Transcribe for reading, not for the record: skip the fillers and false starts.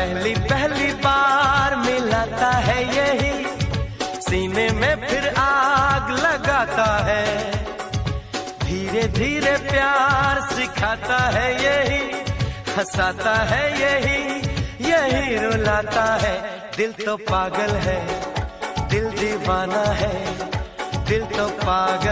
पहली पहली बार मिलाता है यही, सीने में फिर आग लगाता है। धीरे धीरे प्यार सिखाता है यही, हंसाता है यही, यही रुलाता है। दिल तो पागल है, दिल दीवाना है, दिल तो पागल